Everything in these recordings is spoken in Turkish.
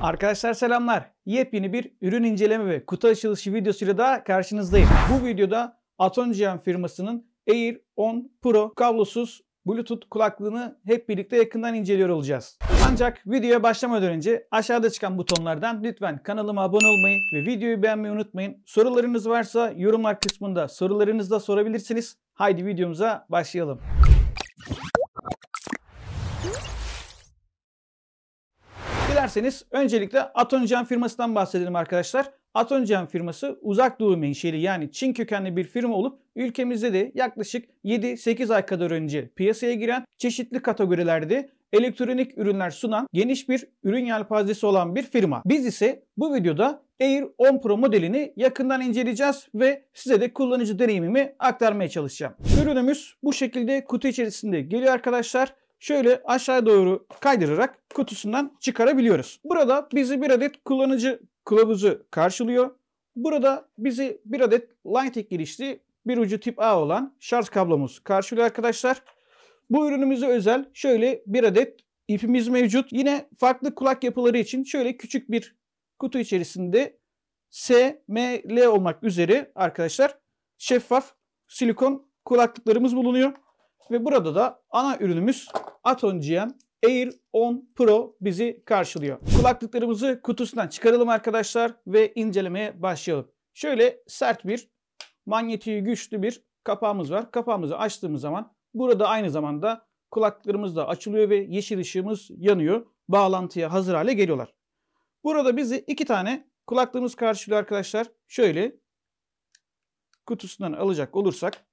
Arkadaşlar selamlar. Yepyeni bir ürün inceleme ve kutu açılışı videosuyla daha karşınızdayım. Bu videoda Atonjian firmasının Air 10 Pro kablosuz Bluetooth kulaklığını hep birlikte yakından inceliyor olacağız. Ancak videoya başlamadan önce aşağıda çıkan butonlardan lütfen kanalıma abone olmayı ve videoyu beğenmeyi unutmayın. Sorularınız varsa yorumlar kısmında sorularınızı da sorabilirsiniz. Haydi videomuza başlayalım. Dilerseniz öncelikle Atonjian firmasından bahsedelim arkadaşlar. Atonjian firması Uzak Doğu menşeli yani Çin kökenli bir firma olup ülkemizde de yaklaşık 7-8 ay kadar önce piyasaya giren, çeşitli kategorilerde elektronik ürünler sunan geniş bir ürün yelpazesi olan bir firma. Biz ise bu videoda Air 10 Pro modelini yakından inceleyeceğiz ve size de kullanıcı deneyimimi aktarmaya çalışacağım. Ürünümüz bu şekilde kutu içerisinde geliyor arkadaşlar. Şöyle aşağı doğru kaydırarak kutusundan çıkarabiliyoruz. Burada bizi bir adet kullanıcı kılavuzu karşılıyor. Burada bizi bir adet Lightning girişli bir ucu tip A olan şarj kablomuz karşılıyor arkadaşlar. Bu ürünümüze özel şöyle bir adet ipimiz mevcut. Yine farklı kulak yapıları için şöyle küçük bir kutu içerisinde S, M, L olmak üzere arkadaşlar şeffaf silikon kulaklıklarımız bulunuyor. Ve burada da ana ürünümüz Atonjian Air 10 Pro bizi karşılıyor. Kulaklıklarımızı kutusundan çıkaralım arkadaşlar ve incelemeye başlayalım. Şöyle sert bir manyetiği güçlü bir kapağımız var. Kapağımızı açtığımız zaman burada aynı zamanda kulaklıklarımız da açılıyor ve yeşil ışığımız yanıyor. Bağlantıya hazır hale geliyorlar. Burada bizi iki tane kulaklığımız karşılıyor arkadaşlar. Şöyle kutusundan alacak olursak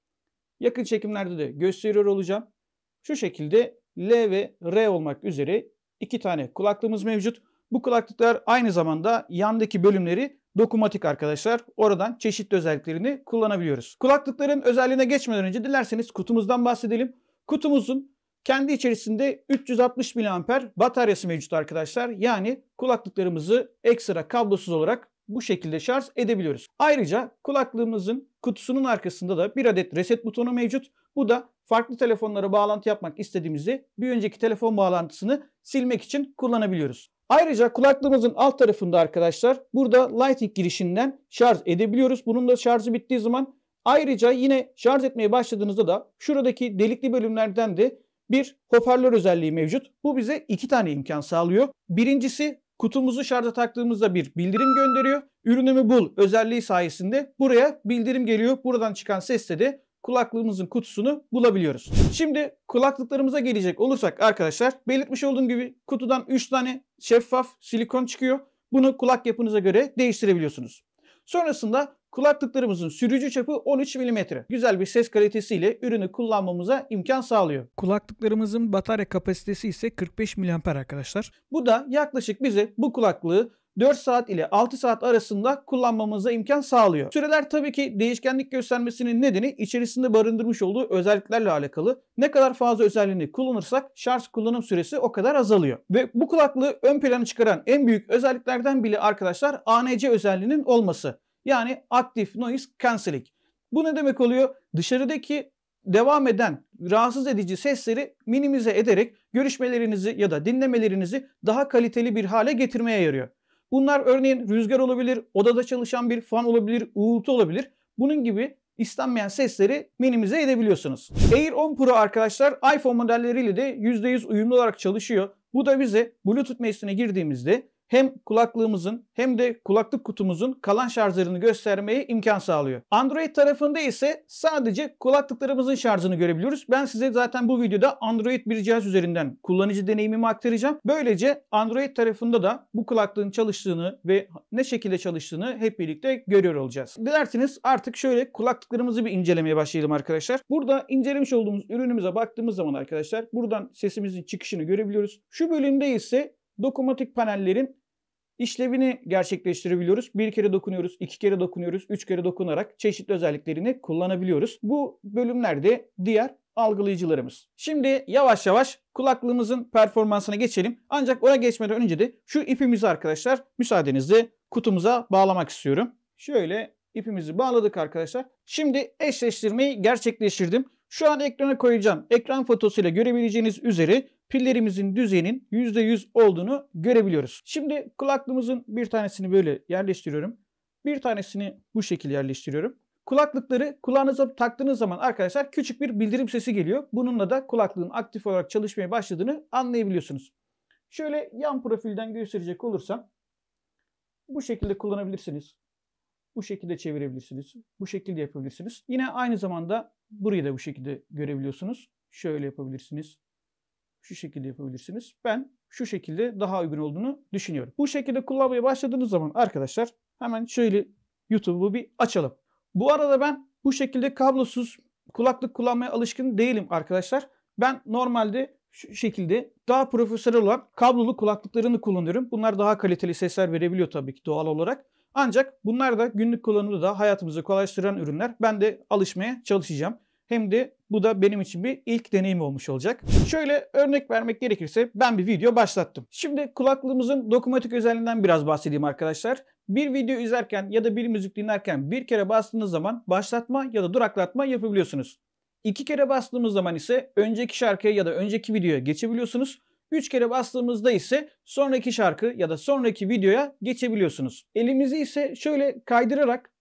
yakın çekimlerde de gösteriyor olacağım. Şu şekilde L ve R olmak üzere iki tane kulaklığımız mevcut. Bu kulaklıklar aynı zamanda yandaki bölümleri dokunmatik arkadaşlar. Oradan çeşitli özelliklerini kullanabiliyoruz. Kulaklıkların özelliğine geçmeden önce dilerseniz kutumuzdan bahsedelim. Kutumuzun kendi içerisinde 360 mAh bataryası mevcut arkadaşlar. Yani kulaklıklarımızı ekstra kablosuz olarak bu şekilde şarj edebiliyoruz. Ayrıca kulaklığımızın kutusunun arkasında da bir adet reset butonu mevcut. Bu da farklı telefonlara bağlantı yapmak istediğimizde bir önceki telefon bağlantısını silmek için kullanabiliyoruz. Ayrıca kulaklığımızın alt tarafında arkadaşlar burada Lightning girişinden şarj edebiliyoruz. Bunun da şarjı bittiği zaman ayrıca yine şarj etmeye başladığınızda da şuradaki delikli bölümlerden de bir hoparlör özelliği mevcut. Bu bize iki tane imkan sağlıyor. Birincisi, kutumuzu şarja taktığımızda bir bildirim gönderiyor. Ürünümü bul özelliği sayesinde buraya bildirim geliyor. Buradan çıkan sesle de kulaklığımızın kutusunu bulabiliyoruz. Şimdi kulaklıklarımıza gelecek olursak arkadaşlar belirtmiş olduğum gibi kutudan 3 tane şeffaf silikon çıkıyor. Bunu kulak yapınıza göre değiştirebiliyorsunuz. Sonrasında kulaklıklarımızın sürücü çapı 13 mm. Güzel bir ses kalitesiyle ürünü kullanmamıza imkan sağlıyor. Kulaklıklarımızın batarya kapasitesi ise 45 mAh arkadaşlar. Bu da yaklaşık bize bu kulaklığı 4 saat ile 6 saat arasında kullanmamıza imkan sağlıyor. Süreler tabii ki değişkenlik göstermesinin nedeni içerisinde barındırmış olduğu özelliklerle alakalı. Ne kadar fazla özelliğini kullanırsak şarj kullanım süresi o kadar azalıyor. Ve bu kulaklığı ön plana çıkaran en büyük özelliklerden biri arkadaşlar ANC özelliğinin olması. Yani Active Noise Cancelling. Bu ne demek oluyor? Dışarıdaki devam eden rahatsız edici sesleri minimize ederek görüşmelerinizi ya da dinlemelerinizi daha kaliteli bir hale getirmeye yarıyor. Bunlar örneğin rüzgar olabilir, odada çalışan bir fan olabilir, uğultu olabilir. Bunun gibi istenmeyen sesleri minimize edebiliyorsunuz. Air 10 Pro arkadaşlar iPhone modelleriyle de %100 uyumlu olarak çalışıyor. Bu da bize Bluetooth meclisine girdiğimizde hem kulaklığımızın hem de kulaklık kutumuzun kalan şarjlarını göstermeye imkan sağlıyor. Android tarafında ise sadece kulaklıklarımızın şarjını görebiliyoruz. Ben size zaten bu videoda Android bir cihaz üzerinden kullanıcı deneyimimi aktaracağım. Böylece Android tarafında da bu kulaklığın çalıştığını ve ne şekilde çalıştığını hep birlikte görüyor olacağız. Dilerseniz artık şöyle kulaklıklarımızı bir incelemeye başlayalım arkadaşlar. Burada incelemiş olduğumuz ürünümüze baktığımız zaman arkadaşlar buradan sesimizin çıkışını görebiliyoruz. Şu bölümde ise dokunmatik panellerin işlevini gerçekleştirebiliyoruz. Bir kere dokunuyoruz, iki kere dokunuyoruz, üç kere dokunarak çeşitli özelliklerini kullanabiliyoruz. Bu bölümlerde diğer algılayıcılarımız. Şimdi yavaş yavaş kulaklığımızın performansına geçelim. Ancak ona geçmeden önce de şu ipimizi arkadaşlar müsaadenizle kutumuza bağlamak istiyorum. Şöyle ipimizi bağladık arkadaşlar. Şimdi eşleştirmeyi gerçekleştirdim. Şu an ekrana koyacağım. Ekran fotosuyla görebileceğiniz üzere pillerimizin düzeyinin %100 olduğunu görebiliyoruz. Şimdi kulaklığımızın bir tanesini böyle yerleştiriyorum. Bir tanesini bu şekilde yerleştiriyorum. Kulaklıkları kulağınıza taktığınız zaman arkadaşlar küçük bir bildirim sesi geliyor. Bununla da kulaklığın aktif olarak çalışmaya başladığını anlayabiliyorsunuz. Şöyle yan profilden gösterecek olursam bu şekilde kullanabilirsiniz. Bu şekilde çevirebilirsiniz. Bu şekilde yapabilirsiniz. Yine aynı zamanda burayı da bu şekilde görebiliyorsunuz. Şöyle yapabilirsiniz. Şu şekilde yapabilirsiniz. Ben şu şekilde daha uygun olduğunu düşünüyorum. Bu şekilde kullanmaya başladığınız zaman arkadaşlar hemen şöyle YouTube'u bir açalım. Bu arada ben bu şekilde kablosuz kulaklık kullanmaya alışkın değilim arkadaşlar. Ben normalde şu şekilde daha profesyonel olan kablolu kulaklıklarını kullanıyorum. Bunlar daha kaliteli sesler verebiliyor tabii ki doğal olarak. Ancak bunlar da günlük kullanımda da hayatımızı kolaylaştıran ürünler. Ben de alışmaya çalışacağım. Hem de bu da benim için bir ilk deneyim olmuş olacak. Şöyle örnek vermek gerekirse ben bir video başlattım. Şimdi kulaklığımızın dokunmatik özelliğinden biraz bahsedeyim arkadaşlar. Bir video izlerken ya da bir müzik dinlerken bir kere bastığınız zaman başlatma ya da duraklatma yapabiliyorsunuz. 2 kere bastığımız zaman ise önceki şarkıya ya da önceki videoya geçebiliyorsunuz. 3 kere bastığımızda ise sonraki şarkı ya da sonraki videoya geçebiliyorsunuz. Elimizi ise şöyle kaydırarak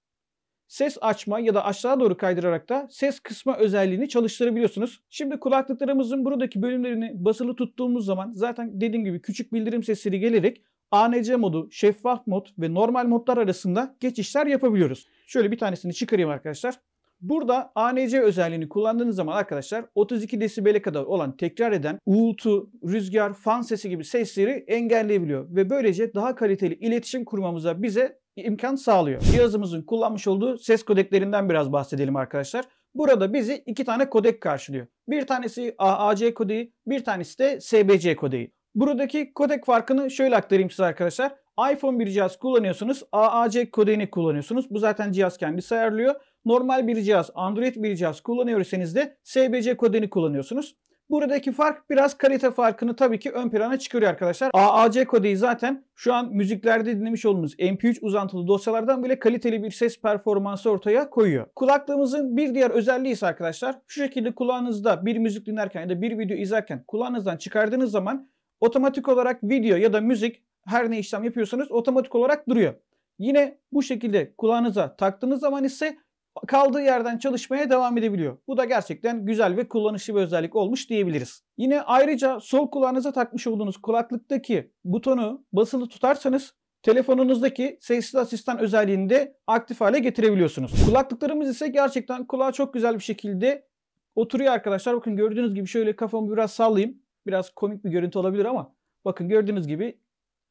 ses açma ya da aşağı doğru kaydırarak da ses kısma özelliğini çalıştırabiliyorsunuz. Şimdi kulaklıklarımızın buradaki bölümlerini basılı tuttuğumuz zaman zaten dediğim gibi küçük bildirim sesleri gelerek ANC modu, şeffaf mod ve normal modlar arasında geçişler yapabiliyoruz. Şöyle bir tanesini çıkarayım arkadaşlar. Burada ANC özelliğini kullandığınız zaman arkadaşlar 32 desibele kadar olan tekrar eden uğultu, rüzgar, fan sesi gibi sesleri engelleyebiliyor ve böylece daha kaliteli iletişim kurmamıza bize imkan sağlıyor. Cihazımızın kullanmış olduğu ses kodeklerinden biraz bahsedelim arkadaşlar. Burada bizi 2 tane kodek karşılıyor. Bir tanesi AAC kodeği, bir tanesi de SBC kodeği. Buradaki kodek farkını şöyle aktarayım size arkadaşlar. iPhone bir cihaz kullanıyorsunuz, AAC kodeğini kullanıyorsunuz. Bu zaten cihaz kendisi ayarlıyor. Normal bir cihaz, Android bir cihaz kullanıyorsanız da SBC kodeni kullanıyorsunuz. Buradaki fark biraz kalite farkını tabii ki ön plana çıkarıyor arkadaşlar. AAC kodeyi zaten şu an müziklerde dinlemiş olduğumuz MP3 uzantılı dosyalardan bile kaliteli bir ses performansı ortaya koyuyor. Kulaklığımızın bir diğer özelliği ise arkadaşlar şu şekilde kulağınızda bir müzik dinlerken ya da bir video izlerken kulağınızdan çıkardığınız zaman otomatik olarak video ya da müzik her ne işlem yapıyorsanız otomatik olarak duruyor. Yine bu şekilde kulağınıza taktığınız zaman ise kaldığı yerden çalışmaya devam edebiliyor. Bu da gerçekten güzel ve kullanışlı bir özellik olmuş diyebiliriz. Yine ayrıca sol kulağınıza takmış olduğunuz kulaklıktaki butonu basılı tutarsanız telefonunuzdaki sessiz asistan özelliğini de aktif hale getirebiliyorsunuz. Kulaklıklarımız ise gerçekten kulağa çok güzel bir şekilde oturuyor arkadaşlar. Bakın gördüğünüz gibi şöyle kafamı biraz sallayayım. Biraz komik bir görüntü olabilir ama bakın gördüğünüz gibi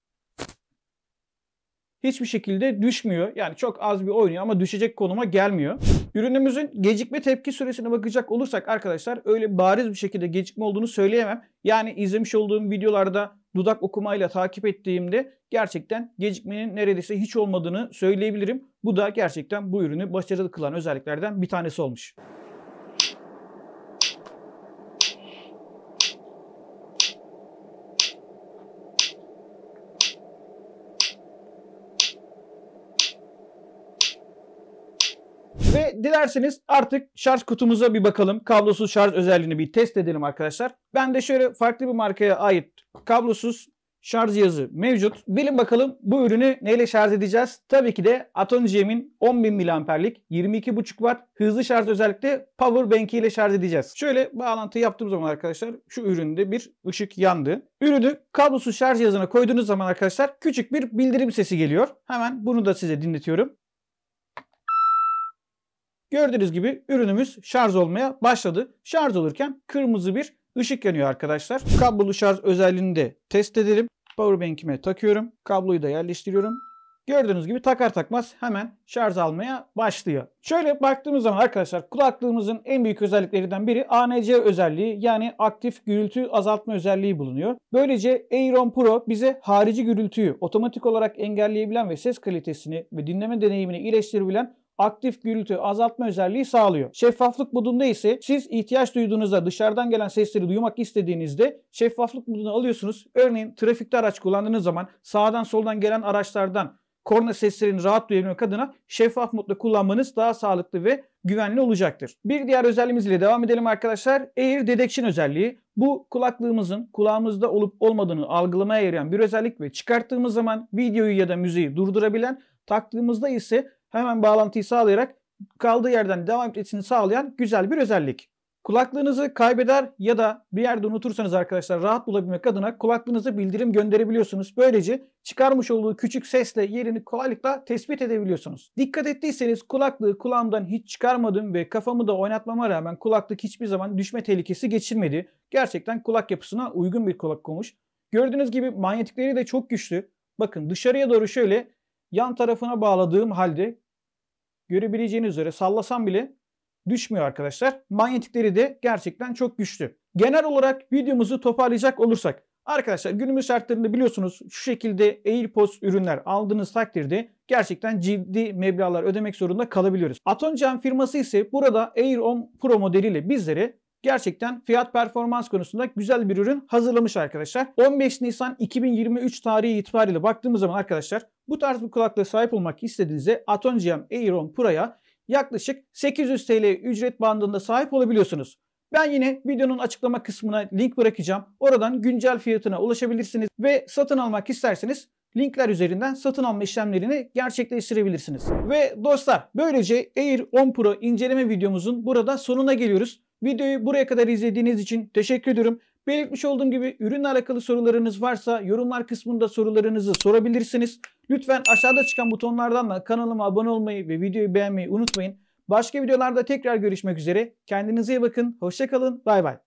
hiçbir şekilde düşmüyor. Yani çok az bir oynuyor ama düşecek konuma gelmiyor. Ürünümüzün gecikme tepki süresine bakacak olursak arkadaşlar öyle bariz bir şekilde gecikme olduğunu söyleyemem. Yani izlemiş olduğum videolarda dudak okumayla takip ettiğimde gerçekten gecikmenin neredeyse hiç olmadığını söyleyebilirim. Bu da gerçekten bu ürünü başarılı kılan özelliklerden bir tanesi olmuş. Ve dilerseniz artık şarj kutumuza bir bakalım. Kablosuz şarj özelliğini bir test edelim arkadaşlar. Ben de şöyle farklı bir markaya ait kablosuz şarj cihazı mevcut. Bilin bakalım bu ürünü neyle şarj edeceğiz? Tabii ki de Atonium'in 10.000 miliamperlik 22.5 Watt hızlı şarj özellikle power bank ile şarj edeceğiz. Şöyle bağlantı yaptığım zaman arkadaşlar şu üründe bir ışık yandı. Ürünü kablosuz şarj cihazına koyduğunuz zaman arkadaşlar küçük bir bildirim sesi geliyor. Hemen bunu da size dinletiyorum. Gördüğünüz gibi ürünümüz şarj olmaya başladı. Şarj olurken kırmızı bir ışık yanıyor arkadaşlar. Kablolu şarj özelliğini de test edelim. Powerbank'ime takıyorum. Kabloyu da yerleştiriyorum. Gördüğünüz gibi takar takmaz hemen şarj almaya başlıyor. Şöyle baktığımız zaman arkadaşlar kulaklığımızın en büyük özelliklerinden biri ANC özelliği yani aktif gürültü azaltma özelliği bulunuyor. Böylece Aeron Pro bize harici gürültüyü otomatik olarak engelleyebilen ve ses kalitesini ve dinleme deneyimini iyileştirebilen aktif gürültü azaltma özelliği sağlıyor. Şeffaflık modunda ise siz ihtiyaç duyduğunuzda dışarıdan gelen sesleri duymak istediğinizde şeffaflık modunu alıyorsunuz. Örneğin trafikte araç kullandığınız zaman sağdan soldan gelen araçlardan korna seslerini rahat duyabilmek adına şeffaf modda kullanmanız daha sağlıklı ve güvenli olacaktır. Bir diğer özelliğimiz ile devam edelim arkadaşlar. Ear Detection özelliği. Bu kulaklığımızın kulağımızda olup olmadığını algılamaya yarayan bir özellik ve çıkarttığımız zaman videoyu ya da müziği durdurabilen, taktığımızda ise hemen bağlantıyı sağlayarak kaldığı yerden devam etmesini sağlayan güzel bir özellik. Kulaklığınızı kaybeder ya da bir yerde unutursanız arkadaşlar rahat bulabilmek adına kulaklığınıza bildirim gönderebiliyorsunuz. Böylece çıkarmış olduğu küçük sesle yerini kolaylıkla tespit edebiliyorsunuz. Dikkat ettiyseniz kulaklığı kulağımdan hiç çıkarmadım ve kafamı da oynatmama rağmen kulaklık hiçbir zaman düşme tehlikesi geçirmedi. Gerçekten kulak yapısına uygun bir kulak olmuş. Gördüğünüz gibi manyetikleri de çok güçlü. Bakın dışarıya doğru şöyle yan tarafına bağladığım halde görebileceğiniz üzere sallasam bile düşmüyor arkadaşlar. Manyetikleri de gerçekten çok güçlü. Genel olarak videomuzu toparlayacak olursak arkadaşlar günümüz şartlarında biliyorsunuz şu şekilde AirPods ürünler aldığınız takdirde gerçekten ciddi meblağlar ödemek zorunda kalabiliyoruz. Atonscan firması ise burada Air On Pro modeliyle bizlere gerçekten fiyat performans konusunda güzel bir ürün hazırlamış arkadaşlar. 15 Nisan 2023 tarihi itibariyle baktığımız zaman arkadaşlar bu tarz bir kulaklığa sahip olmak istediğinizde Atonscan Air On Pro'ya yaklaşık 800 TL ücret bandında sahip olabiliyorsunuz. Ben yine videonun açıklama kısmına link bırakacağım. Oradan güncel fiyatına ulaşabilirsiniz ve satın almak isterseniz linkler üzerinden satın alma işlemlerini gerçekleştirebilirsiniz. Ve dostlar böylece Air On Pro inceleme videomuzun burada sonuna geliyoruz. Videoyu buraya kadar izlediğiniz için teşekkür ediyorum. Belirtmiş olduğum gibi ürünle alakalı sorularınız varsa yorumlar kısmında sorularınızı sorabilirsiniz. Lütfen aşağıda çıkan butonlardan da kanalıma abone olmayı ve videoyu beğenmeyi unutmayın. Başka videolarda tekrar görüşmek üzere. Kendinize iyi bakın. Hoşça kalın. Bay bay.